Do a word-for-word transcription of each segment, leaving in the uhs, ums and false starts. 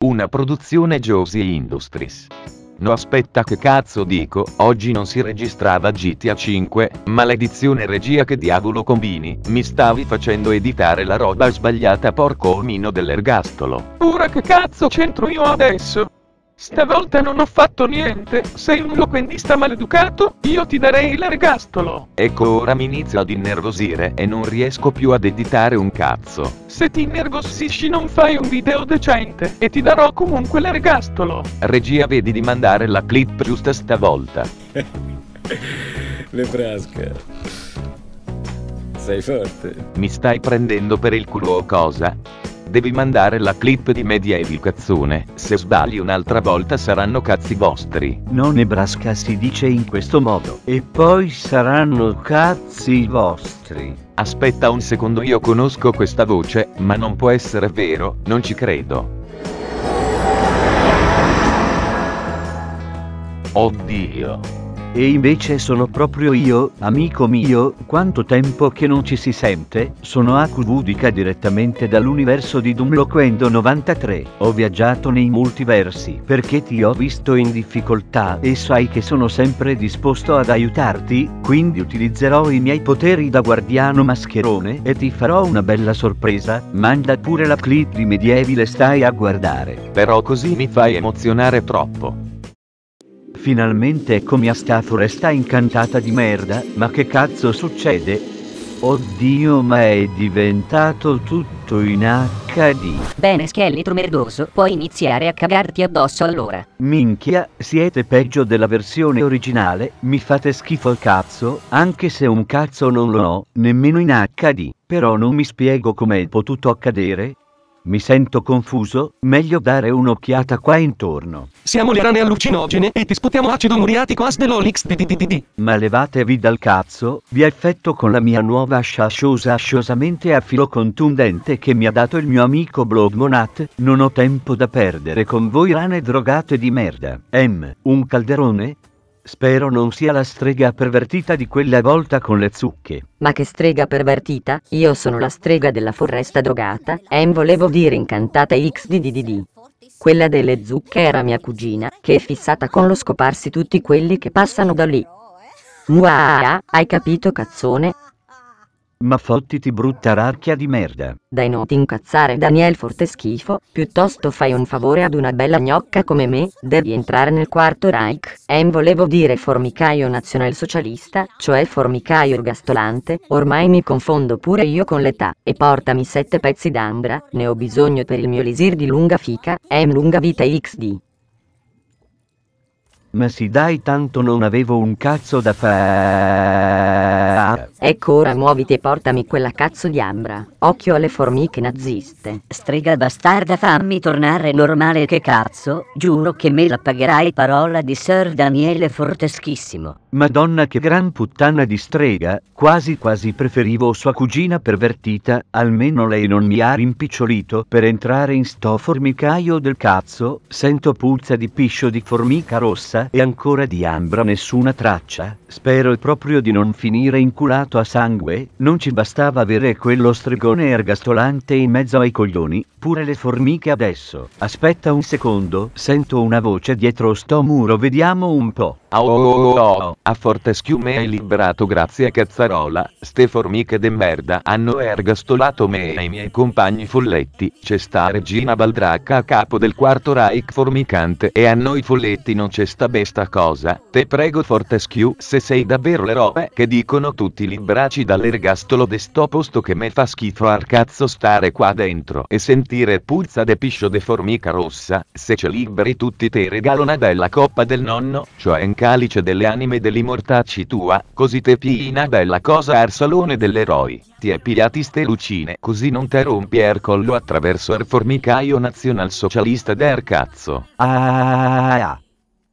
Una produzione Josie Industries. No, aspetta, che cazzo dico, oggi non si registrava G T A cinque, maledizione regia, che diavolo combini, mi stavi facendo editare la roba sbagliata, porco omino dell'ergastolo. Ora che cazzo c'entro io adesso? Stavolta non ho fatto niente, sei un loquendista maleducato, io ti darei l'ergastolo. Ecco, ora mi inizio ad innervosire e non riesco più ad editare un cazzo. Se ti innervosisci non fai un video decente, e ti darò comunque l'ergastolo. Regia, vedi di mandare la clip giusta stavolta. Nebraska. Sei forte. Mi stai prendendo per il culo o cosa? Devi mandare la clip di Medieval, cazzone, se sbagli un'altra volta saranno cazzi vostri. No, Nebraska si dice in questo modo, e poi saranno cazzi vostri. Aspetta un secondo, io conosco questa voce, ma non può essere vero, non ci credo. Oddio. E invece sono proprio io, amico mio, quanto tempo che non ci si sente, sono Akuvudica direttamente dall'universo di Doomloquendo novantatré, ho viaggiato nei multiversi perché ti ho visto in difficoltà e sai che sono sempre disposto ad aiutarti, quindi utilizzerò i miei poteri da guardiano mascherone e ti farò una bella sorpresa, manda pure la clip di Medieval e stai a guardare. Però così mi fai emozionare troppo. Finalmente eccomi a sta foresta incantata di merda, ma che cazzo succede? Oddio, ma è diventato tutto in acca di. Bene, scheletro merdoso, puoi iniziare a cagarti addosso allora. Minchia, siete peggio della versione originale, mi fate schifo al cazzo, anche se un cazzo non lo ho, nemmeno in acca di, però non mi spiego com'è potuto accadere. Mi sento confuso, meglio dare un'occhiata qua intorno. Siamo le rane allucinogene e ti sputiamo acido muriatico asdelolix d d d d. Ma levatevi dal cazzo, vi effetto con la mia nuova ascia asciosa asciosamente a filo contundente che mi ha dato il mio amico Blogmonat, non ho tempo da perdere con voi rane drogate di merda. Em, un calderone? Spero non sia la strega pervertita di quella volta con le zucche. Ma che strega pervertita? Io sono la strega della foresta drogata, em volevo dire incantata X D D D D. Quella delle zucche era mia cugina, che è fissata con lo scoparsi tutti quelli che passano da lì. Muah, hai capito, cazzone? Ma fottiti, brutta racchia di merda. Dai, non ti incazzare, Daniel forte schifo, piuttosto fai un favore ad una bella gnocca come me, devi entrare nel quarto Reich, em volevo dire formicaio nazionalsocialista, cioè formicaio ergastolante, ormai mi confondo pure io con l'età, e portami sette pezzi d'ambra, ne ho bisogno per il mio lisir di lunga fica, em lunga vita X D. Ma sì dai, tanto non avevo un cazzo da fare. Ecco, ora muoviti e portami quella cazzo di ambra. Occhio alle formiche naziste. Strega bastarda, fammi tornare normale, che cazzo, giuro che me la pagherai, parola di Sir Daniele Forteschissimo. Madonna, che gran puttana di strega, quasi quasi preferivo sua cugina pervertita, almeno lei non mi ha rimpicciolito per entrare in sto formicaio del cazzo, sento puzza di piscio di formica rossa e ancora di ambra nessuna traccia, spero proprio di non finire inculato a sangue, non ci bastava avere quello stregone ergastolante in mezzo ai coglioni, pure le formiche adesso. Aspetta un secondo, sento una voce dietro sto muro, vediamo un po'. Oh, oh, oh, oh. A Fortescue me hai liberato, grazie a cazzarola, ste formiche de merda hanno ergastolato me e i miei compagni folletti, c'è sta regina Baldracca a capo del quarto Reich formicante e a noi folletti non c'è sta besta cosa, te prego Fortescue, se sei davvero le robe che dicono tutti, liberaci dall'ergastolo de sto posto che me fa schifo ar cazzo stare qua dentro e sentire puzza de piscio de formica rossa, se ce liberi tutti te regalo una bella coppa del nonno, cioè un calice delle anime dell'immortacci tua, così te pii una bella cosa al salone dell'eroi, ti è pigliati ste lucine, così non te rompi er collo attraverso er formicaio nazionalsocialista der cazzo. Ah,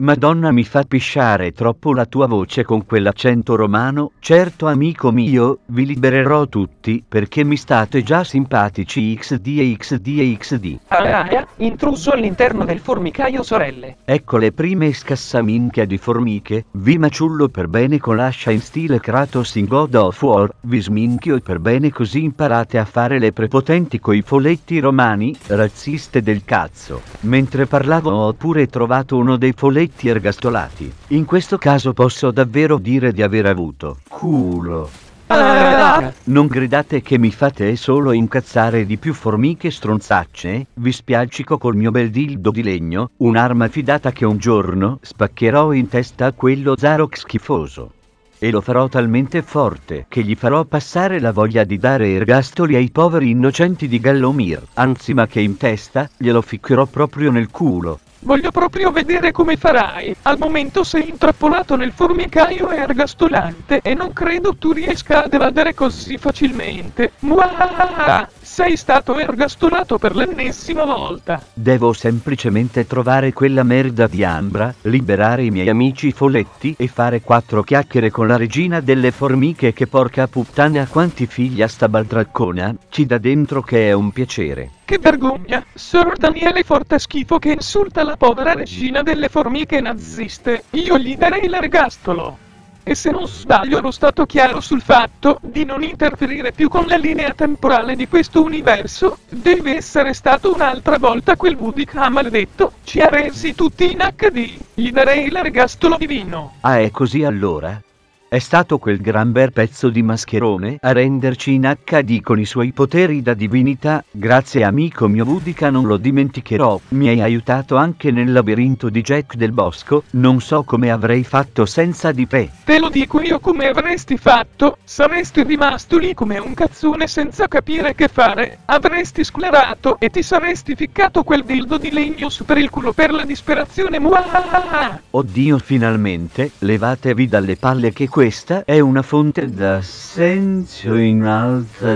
Madonna, mi fa pisciare troppo la tua voce con quell'accento romano. Certo amico mio, vi libererò tutti, perché mi state già simpatici xd e xd e xd. Ah, ah, intruso all'interno del formicaio, sorelle. Ecco le prime scassaminchia di formiche, vi maciullo per bene con l'ascia in stile Kratos in God of War, vi sminchio per bene così imparate a fare le prepotenti coi folletti romani, razziste del cazzo. Mentre parlavo ho pure trovato uno dei folletti ergastolati. In questo caso posso davvero dire di aver avuto culo. Ah, Non gridate che mi fate solo incazzare di più, formiche stronzacce, vi spialcico col mio bel dildo di legno, un'arma fidata che un giorno spaccherò in testa a quello Zarok schifoso. E lo farò talmente forte che gli farò passare la voglia di dare ergastoli ai poveri innocenti di Gallomir, anzi ma che in testa, glielo ficcherò proprio nel culo. voglio proprio vedere come farai. Al momento sei intrappolato nel formicaio ergastolante e non credo tu riesca ad evadere così facilmente. Muah! Sei stato ergastolato per l'ennesima volta. Devo semplicemente trovare quella merda di Ambra, liberare i miei amici folletti e fare quattro chiacchiere con la regina delle formiche che porca puttana quanti figli a sta baldraccona, ci dà dentro che è un piacere. Che vergogna! Sir Daniele Forteschifo che insulta la povera regina delle formiche naziste. Io gli darei l'ergastolo. E se non sbaglio ero stato chiaro sul fatto di non interferire più con la linea temporale di questo universo. Deve essere stato un'altra volta quel V D K maledetto. Ci ha resi tutti in acca di. Gli darei l'ergastolo divino. Ah, è così allora? È stato quel gran bel pezzo di mascherone a renderci in acca di con i suoi poteri da divinità. Grazie amico mio V D K, non lo dimenticherò. Mi hai aiutato anche nel labirinto di Jack del Bosco. Non so come avrei fatto senza di te. Te lo dico io come avresti fatto. Saresti rimasto lì come un cazzone senza capire che fare. Avresti sclerato e ti saresti ficcato quel dildo di legno su per il culo per la disperazione. Muah! Oddio, finalmente, levatevi dalle palle che questa è una fonte d'assenzio in alta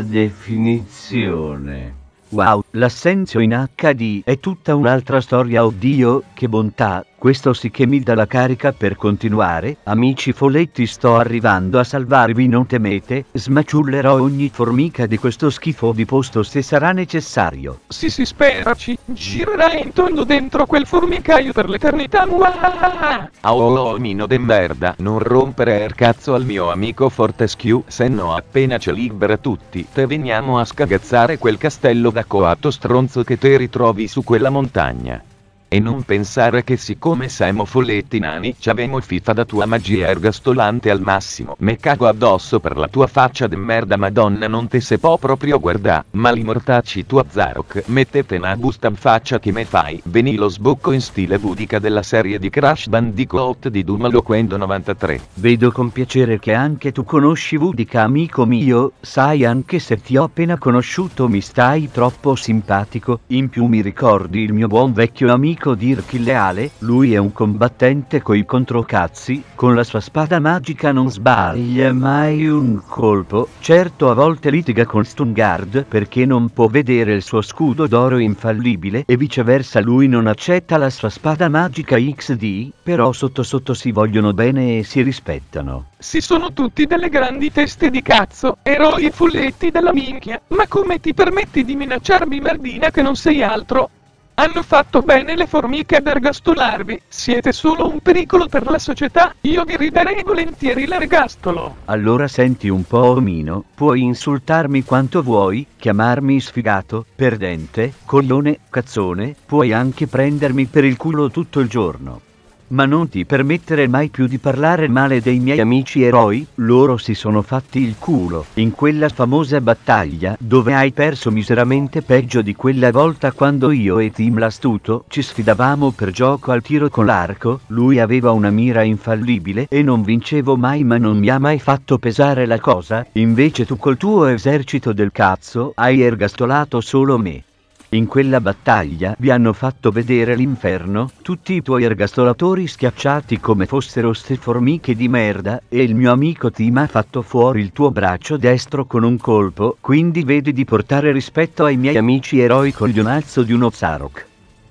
definizione. Wow, l'assenzio in acca di è tutta un'altra storia. Oddio, che bontà. Questo sì che mi dà la carica per continuare. Amici folletti, sto arrivando a salvarvi, non temete. Smaciullerò ogni formica di questo schifo di posto se sarà necessario. Sì sì, speraci. Girerai intorno dentro quel formicaio per l'eternità. Muah! Oh, omino de merda, non rompere il cazzo al mio amico Fortescue, se no appena ci libera tutti te veniamo a scagazzare quel castello da coatto stronzo che te ritrovi su quella montagna. E non pensare che siccome siamo folletti nani c'avemo fifa da tua magia ergastolante al massimo. Me cago addosso per la tua faccia de merda, madonna, non te se può proprio guardà. Ma li mortacci tua Zarok, mettete una busta in faccia che me fai. Veni lo sbocco in stile V D K della serie di Crash Bandicoot di Doom Loquendo novantatré. Vedo con piacere che anche tu conosci V D K amico mio. Sai, anche se ti ho appena conosciuto mi stai troppo simpatico. In più mi ricordi il mio buon vecchio amico Dirk il Leale. Lui è un combattente coi controcazzi, con la sua spada magica non sbaglia mai un colpo. Certo, a volte litiga con Stungard perché non può vedere il suo scudo d'oro infallibile e viceversa lui non accetta la sua spada magica X D, però sotto sotto si vogliono bene e si rispettano. Si sono tutti delle grandi teste di cazzo, eroi e folletti della minchia. Ma come ti permetti di minacciarmi, merdina, che non sei altro? Hanno fatto bene le formiche ad ergastolarvi. Siete solo un pericolo per la società. Io vi ridarei volentieri l'ergastolo. Allora senti un po', omino, puoi insultarmi quanto vuoi, chiamarmi sfigato, perdente, coglione, cazzone, puoi anche prendermi per il culo tutto il giorno. Ma non ti permettere mai più di parlare male dei miei amici eroi. Loro si sono fatti il culo in quella famosa battaglia dove hai perso miseramente, peggio di quella volta quando io e Tim l'Astuto ci sfidavamo per gioco al tiro con l'arco. Lui aveva una mira infallibile e non vincevo mai, ma non mi ha mai fatto pesare la cosa. Invece tu col tuo esercito del cazzo hai ergastolato solo me. In quella battaglia vi hanno fatto vedere l'inferno, tutti i tuoi ergastolatori schiacciati come fossero ste formiche di merda, e il mio amico Tim ha fatto fuori il tuo braccio destro con un colpo, quindi vedi di portare rispetto ai miei amici eroi, coglionazzo di uno Zarok.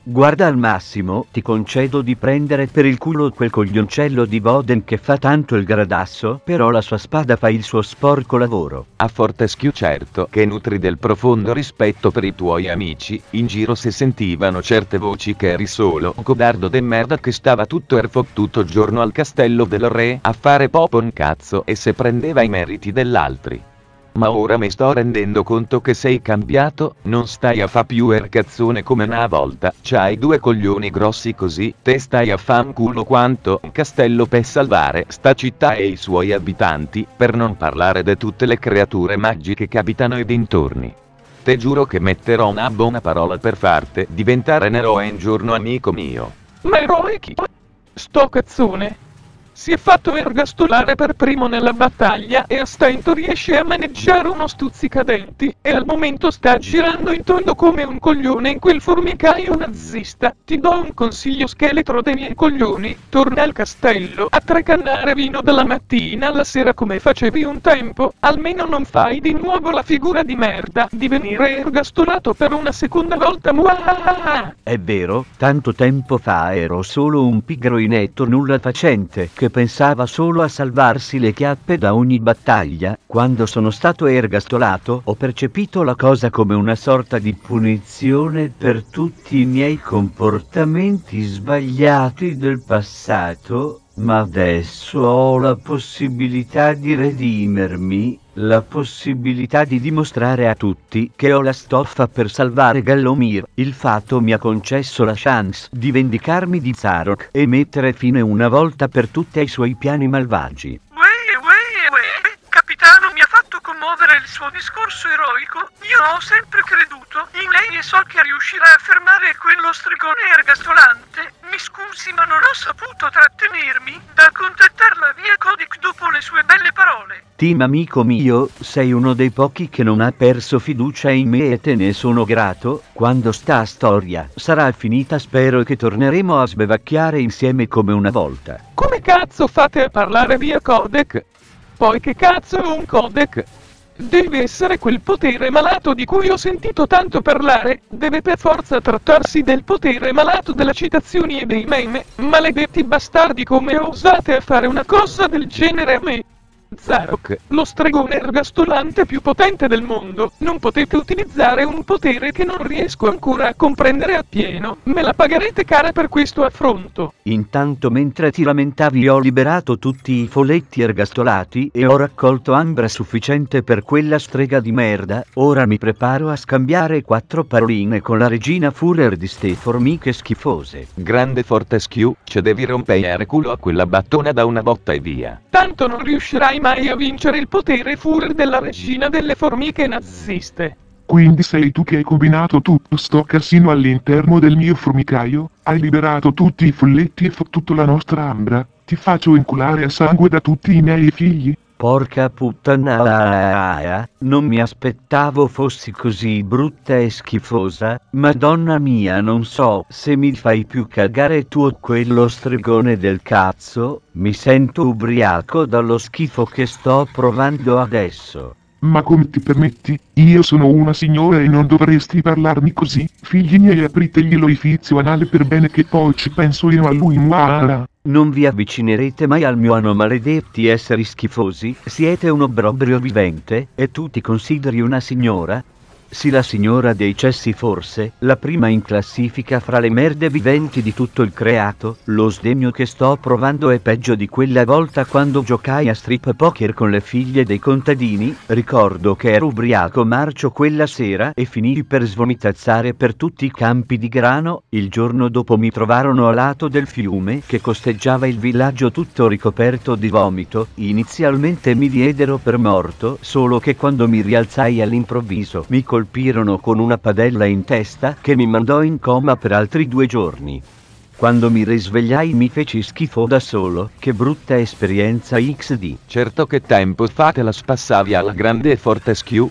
Guarda, al massimo ti concedo di prendere per il culo quel coglioncello di Boden che fa tanto il gradasso, però la sua spada fa il suo sporco lavoro. A Fortescue certo che nutri del profondo rispetto per i tuoi amici, in giro si sentivano certe voci che eri solo un codardo de merda che stava tutto er fottuto giorno al castello del re a fare popo un cazzo e se prendeva i meriti dell'altri. Ma ora mi sto rendendo conto che sei cambiato, non stai a fa più er cazzone come una volta, c'hai due coglioni grossi così, te stai a fanculo quanto un castello per salvare sta città e i suoi abitanti, per non parlare di tutte le creature magiche che abitano ai dintorni. Te giuro che metterò una buona parola per farti diventare un eroe un giorno, amico mio. Ma eroe chi? Sto cazzone si è fatto ergastolare per primo nella battaglia e a stento riesce a maneggiare uno stuzzicadenti e al momento sta girando intorno come un coglione in quel formicaio nazista. Ti do un consiglio scheletro dei miei coglioni, torna al castello a tracannare vino dalla mattina alla sera come facevi un tempo, almeno non fai di nuovo la figura di merda di venire ergastolato per una seconda volta. Muah! È vero, tanto tempo fa ero solo un pigro inetto nulla facente che pensava solo a salvarsi le chiappe da ogni battaglia. Quando sono stato ergastolato ho percepito la cosa come una sorta di punizione per tutti i miei comportamenti sbagliati del passato, ma adesso ho la possibilità di redimermi, la possibilità di dimostrare a tutti che ho la stoffa per salvare Gallomir. Il fatto mi ha concesso la chance di vendicarmi di Zarok e mettere fine una volta per tutte ai suoi piani malvagi. Uè, uè, uè, capitano, mi ha fatto commuovere il suo discorso eroico. Io ho sempre creduto in lei e so che riuscirà a fermare quello strigone ergastolante. Mi scusi, ma non ho saputo trattenermi da contattarla via Codic dopo le sue belle parole. Tim, amico mio, sei uno dei pochi che non ha perso fiducia in me e te ne sono grato. Quando sta storia sarà finita spero che torneremo a sbevacchiare insieme come una volta. Come cazzo fate a parlare via codec? Poi che cazzo è un codec? Deve essere quel potere malato di cui ho sentito tanto parlare, deve per forza trattarsi del potere malato delle citazioni e dei meme. Maledetti bastardi, come osate a fare una cosa del genere a me? Zarok, lo stregone ergastolante più potente del mondo, non potete utilizzare un potere che non riesco ancora a comprendere appieno, me la pagherete cara per questo affronto. Intanto mentre ti lamentavi ho liberato tutti i folletti ergastolati e ho raccolto ambra sufficiente per quella strega di merda, ora mi preparo a scambiare quattro paroline con la regina Furer di ste formiche schifose. Grande Fortescue, ce devi rompere culo a quella battona da una botta e via. Tanto non riuscirai mai a vincere il potere Furer della regina delle formiche naziste. Quindi sei tu che hai combinato tutto sto casino all'interno del mio formicaio? Hai liberato tutti i folletti e fottuto la nostra ambra? Ti faccio inculare a sangue da tutti i miei figli? Porca puttana, non mi aspettavo fossi così brutta e schifosa. Madonna mia, non so se mi fai più cagare tu o quello stregone del cazzo. Mi sento ubriaco dallo schifo che sto provando adesso. Ma come ti permetti? Io sono una signora e non dovresti parlarmi così. Figli miei, apritegli l'orifizio anale per bene che poi ci penso io a lui. Muara. Non vi avvicinerete mai al mio ano, maledetti esseri schifosi. Siete un obbrobrio vivente, e tu ti consideri una signora? Sì, la signora dei cessi forse, la prima in classifica fra le merde viventi di tutto il creato. Lo sdegno che sto provando è peggio di quella volta quando giocai a strip poker con le figlie dei contadini. Ricordo che ero ubriaco marcio quella sera e finii per svomitazzare per tutti i campi di grano. Il giorno dopo mi trovarono a lato del fiume che costeggiava il villaggio tutto ricoperto di vomito. Inizialmente mi diedero per morto, solo che quando mi rialzai all'improvviso mi colpirono con una padella in testa che mi mandò in coma per altri due giorni. Quando mi risvegliai mi feci schifo da solo. Che brutta esperienza X D. Certo che tempo fa te la spassavi alla grande Fortescue.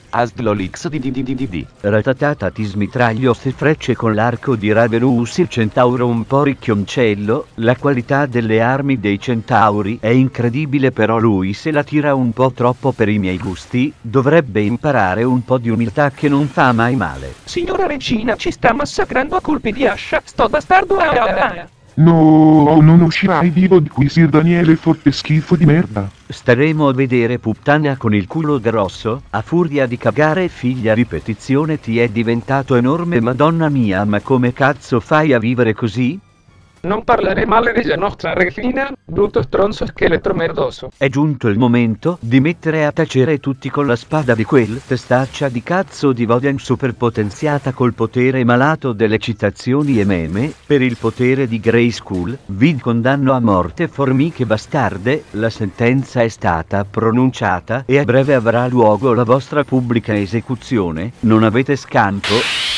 Aslolix di di di di di di. Ratatata ti smitraglio se frecce con l'arco di Ravenus il centauro un po' ricchioncello, la qualità delle armi dei centauri è incredibile però lui se la tira un po' troppo per i miei gusti, dovrebbe imparare un po' di umiltà che non fa mai male. Signora regina ci sta massacrando a colpi di ascia, sto bastardo ah, ah, ah. No, non uscirai vivo di qui, Sir Daniele Forteschifo di merda. Staremo a vedere puttana con il culo grosso, a furia di cagare figlia ripetizione ti è diventato enorme madonna mia ma come cazzo fai a vivere così? Non parlare male della nostra regina, brutto stronzo scheletro merdoso. È giunto il momento di mettere a tacere tutti con la spada di quel testaccia di cazzo di Voden superpotenziata col potere malato delle citazioni e meme, per il potere di Grayskull, vi condanno a morte formiche bastarde, la sentenza è stata pronunciata e a breve avrà luogo la vostra pubblica esecuzione, non avete scampo.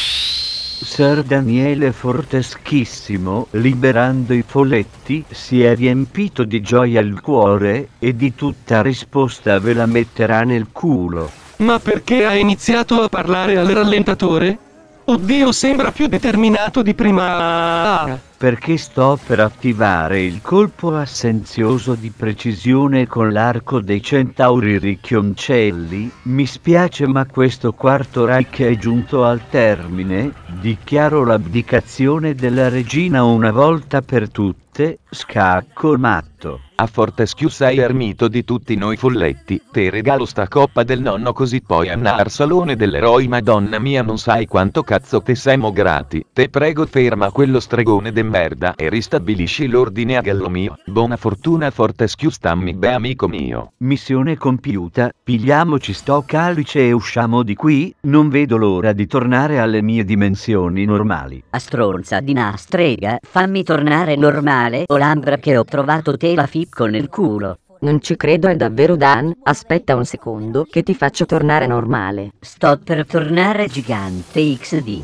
Sir Daniele Forteschissimo, liberando i folletti, si è riempito di gioia il cuore, e di tutta risposta ve la metterà nel culo. Ma perché ha iniziato a parlare al rallentatore? Oddio, sembra più determinato di prima. Perché sto per attivare il colpo assenzioso di precisione con l'arco dei centauri ricchioncelli, mi spiace ma questo quarto Reich è giunto al termine, dichiaro l'abdicazione della regina una volta per tutte, scacco matto. A Fortescue sei ermito di tutti noi folletti, te regalo sta coppa del nonno così puoi andare al salone dell'eroi madonna mia non sai quanto cazzo te siamo grati, te prego ferma quello stregone de merda e ristabilisci l'ordine a gallo mio, buona fortuna Fortescue stammi beh amico mio. Missione compiuta, pigliamoci sto calice e usciamo di qui, non vedo l'ora di tornare alle mie dimensioni normali. A stronza di una strega, fammi tornare normale o l'ambra che ho trovato te la ficco nel culo. Non ci credo è davvero Dan, aspetta un secondo che ti faccio tornare normale. Sto per tornare gigante X D.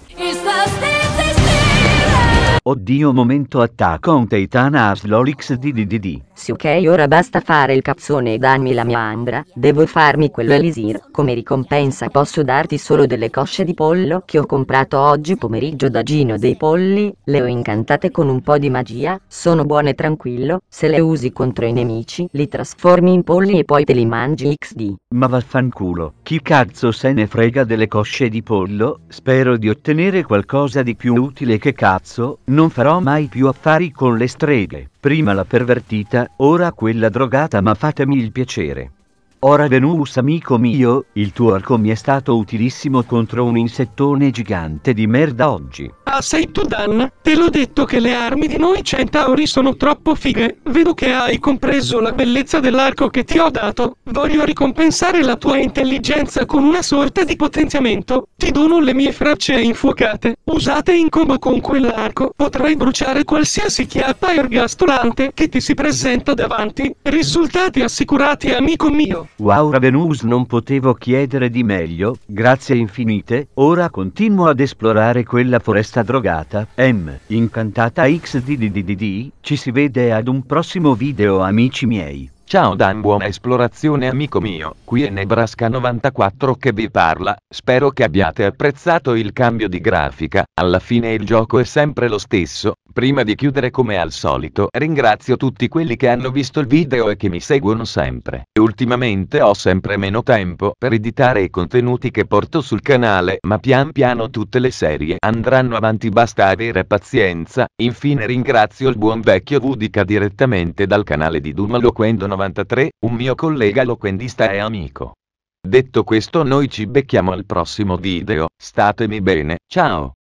Oddio momento attacco on Titan Aslolix D D D D. Sì ok ora basta fare il cazzone e dammi la mia ambra, devo farmi quello elisir, come ricompensa posso darti solo delle cosce di pollo che ho comprato oggi pomeriggio da Gino dei Polli, le ho incantate con un po' di magia, sono buone tranquillo, se le usi contro i nemici li trasformi in polli e poi te li mangi X D. Ma vaffanculo, chi cazzo se ne frega delle cosce di pollo, spero di ottenere qualcosa di più utile che cazzo, non farò mai più affari con le streghe. Prima la pervertita, ora quella drogata ma fatemi il piacere. Ora Venus amico mio, il tuo arco mi è stato utilissimo contro un insettone gigante di merda oggi. Ah sei tu Dan, te l'ho detto che le armi di noi centauri sono troppo fighe, vedo che hai compreso la bellezza dell'arco che ti ho dato, voglio ricompensare la tua intelligenza con una sorta di potenziamento, ti dono le mie frecce infuocate, usate in combo con quell'arco, potrai bruciare qualsiasi chiappa ergastolante che ti si presenta davanti, risultati assicurati amico mio. Wow Ravenus non potevo chiedere di meglio, grazie infinite, ora continuo ad esplorare quella foresta drogata, M, incantata X D D D D D, ci si vede ad un prossimo video amici miei. Ciao Dan, buona esplorazione amico mio, qui è Nebraska novantaquattro che vi parla, spero che abbiate apprezzato il cambio di grafica, alla fine il gioco è sempre lo stesso, prima di chiudere come al solito ringrazio tutti quelli che hanno visto il video e che mi seguono sempre. Ultimamente ho sempre meno tempo per editare i contenuti che porto sul canale, ma pian piano tutte le serie andranno avanti basta avere pazienza, infine ringrazio il buon vecchio Vudica direttamente dal canale di Duma Loquendo novantatré, un mio collega loquendista e amico. Detto questo noi ci becchiamo al prossimo video, statemi bene, ciao!